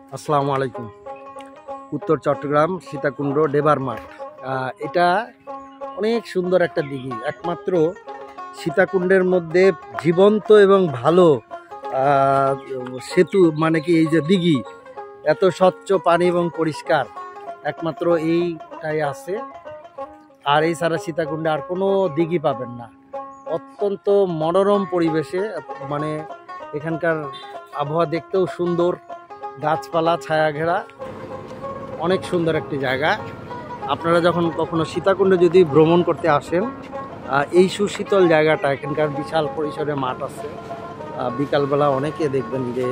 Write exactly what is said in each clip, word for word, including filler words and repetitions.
আসসালামু আলাইকুম। উত্তর চট্টগ্রাম সীতাকুণ্ড ডেবার মাঠ, এটা অনেক সুন্দর একটা দিঘি। একমাত্র সীতাকুণ্ডের মধ্যে জীবন্ত এবং ভালো সেতু, মানে কি এই যে দিঘি, এত স্বচ্ছ পানি এবং পরিষ্কার একমাত্র এইটাই আছে। আর এই ছাড়া সীতাকুণ্ডে আর কোনো দিঘি পাবেন না। অত্যন্ত মনোরম পরিবেশে, মানে এখানকার আবহাওয়া দেখতেও সুন্দর, গাছপালা ছায়া ঘেরা, অনেক সুন্দর একটি জায়গা। আপনারা যখন কখনো সীতাকুণ্ডে যদি ভ্রমণ করতে আসেন, এই সুশীতল জায়গাটা, এখানকার বিশাল পরিসরে মাঠ আছে, বিকালবেলা অনেকে দেখবেন যে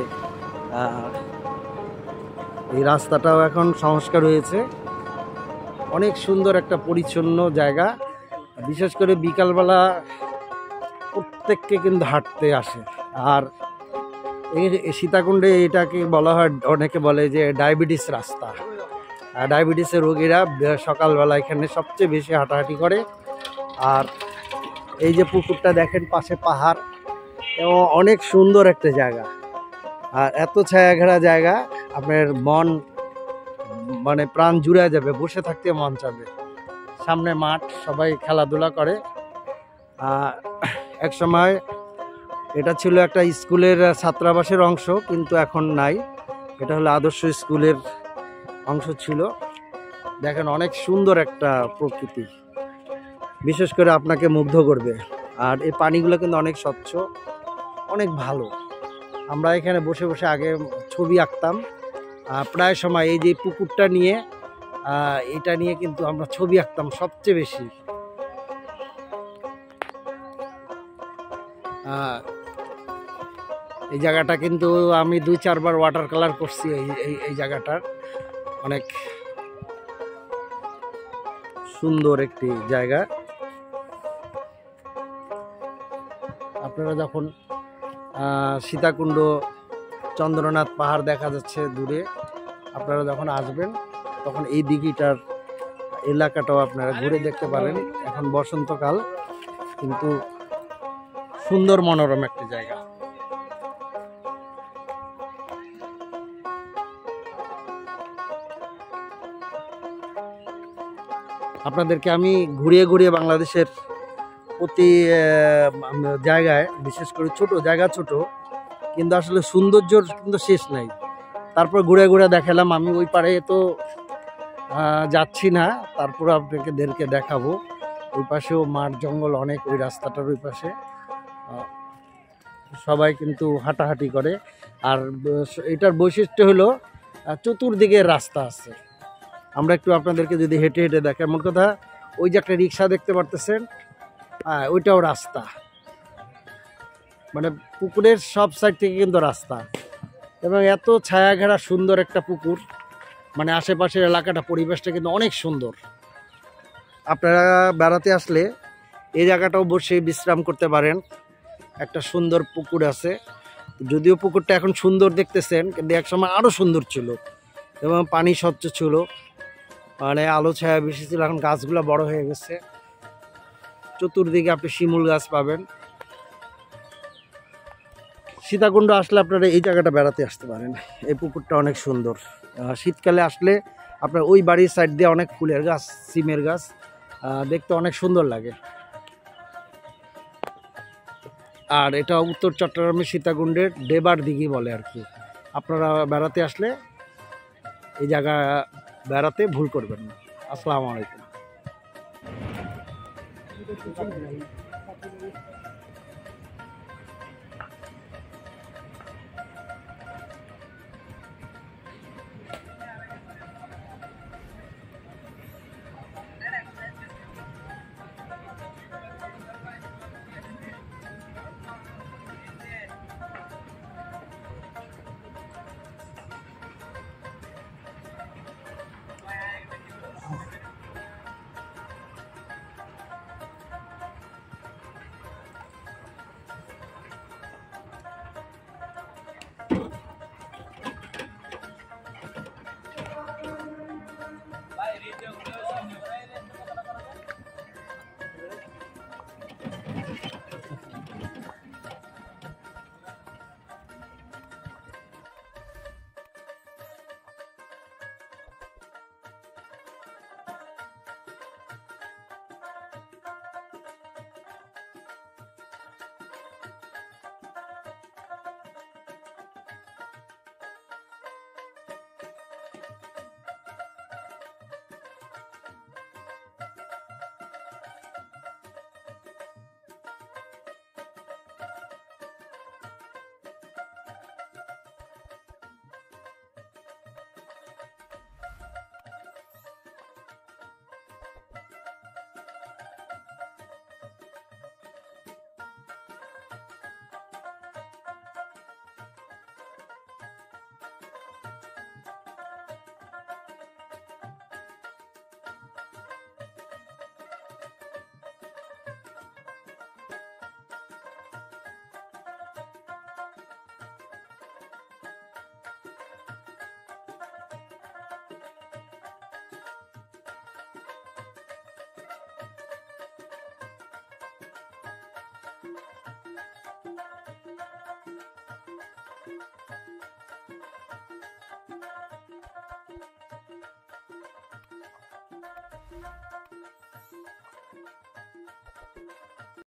এই রাস্তাটাও এখন সংস্কার হয়েছে। অনেক সুন্দর একটা পরিচ্ছন্ন জায়গা। বিশেষ করে বিকালবেলা প্রত্যেককে কিন্তু হাঁটতে আসে। আর এই সীতাকুণ্ডে এটাকে বলা হয়, অনেকে বলে যে ডায়াবেটিস রাস্তা। ডায়াবেটিসের রোগীরা সকালবেলা এখানে সবচেয়ে বেশি হাঁটাহাঁটি করে। আর এই যে পুকুরটা দেখেন, পাশে পাহাড়, এবং অনেক সুন্দর একটা জায়গা। আর এত ছায়া ঘেরা জায়গা, আপনার মন মানে প্রাণ জুড়ে যাবে, বসে থাকতে মন চাবে। সামনে মাঠ, সবাই খেলাধুলা করে। এক সময় এটা ছিল একটা স্কুলের ছাত্রাবাসের অংশ, কিন্তু এখন নাই। এটা হলো আদর্শ স্কুলের অংশ ছিল। দেখেন, অনেক সুন্দর একটা প্রকৃতি, বিশেষ করে আপনাকে মুগ্ধ করবে। আর এই পানিগুলো কিন্তু অনেক স্বচ্ছ, অনেক ভালো। আমরা এখানে বসে বসে আগে ছবি আঁকতাম প্রায় সময়। এই যে পুকুরটা নিয়ে, এটা নিয়ে কিন্তু আমরা ছবি আঁকতাম সবচেয়ে বেশি। এই জায়গাটা কিন্তু আমি দুই চারবার ওয়াটার কালার করছি। এই এই জায়গাটার অনেক সুন্দর একটি জায়গা। আপনারা যখন সীতাকুণ্ড চন্দ্রনাথ পাহাড় দেখা যাচ্ছে দূরে, আপনারা যখন আসবেন তখন এই দিঘিটার এলাকাটাও আপনারা ঘুরে দেখতে পারেন। এখন বসন্তকাল, কিন্তু সুন্দর মনোরম একটি জায়গা। আপনাদেরকে আমি ঘুরিয়ে ঘুরিয়ে বাংলাদেশের প্রতি জায়গায়, বিশেষ করে ছোট জায়গা, ছোট কিন্তু আসলে সৌন্দর্যর কিন্তু শেষ নাই, তারপর ঘুরে ঘুরে দেখালাম। আমি ওই পারে তো যাচ্ছি না, তারপর আপনাদেরকে দেখাবো। ওই পাশেও মাঠ জঙ্গল অনেক, ওই রাস্তাটার ওই পাশে সবাই কিন্তু হাঁটাহাঁটি করে। আর এটার বৈশিষ্ট্য হলো চতুর্দিকে রাস্তা আছে। আমরা একটু আপনাদেরকে যদি হেঁটে হেঁটে দেখাই, এমন কথা, ওই যে একটা রিক্সা দেখতে পারতেছেন, হ্যাঁ ওইটাও রাস্তা। মানে পুকুরের সব সাইড থেকে কিন্তু রাস্তা, এবং এত ছায়া ঘেরা সুন্দর একটা পুকুর। মানে আশেপাশের এলাকাটা, পরিবেশটা কিন্তু অনেক সুন্দর। আপনারা বেড়াতে আসলে এই জায়গাটাও বসে বিশ্রাম করতে পারেন। একটা সুন্দর পুকুর আছে, যদিও পুকুরটা এখন সুন্দর দেখতেছেন, কিন্তু একসময় আরও সুন্দর ছিল এবং পানি স্বচ্ছ ছিল, মানে আলো ছায়া বেশি ছিল। এখন গাছগুলো বড় হয়ে গেছে। চতুর্দিকে আপনি শিমুল গাছ পাবেন। সীতাকুণ্ড আসলে আপনারা এই জায়গাটা বেড়াতে আসতে পারেন। এই পুকুরটা অনেক সুন্দর। শীতকালে আসলে আপনার ওই বাড়ির সাইড দিয়ে অনেক ফুলের গাছ, সিমের গাছ, দেখতে অনেক সুন্দর লাগে। আর এটা উত্তর চট্টগ্রামের সীতাকুণ্ডের ডেবার দিঘি বলে আর কি। আপনারা বেড়াতে আসলে এই জায়গা বেড়াতে ভুল করবেন না। আসসালামু আলাইকুম।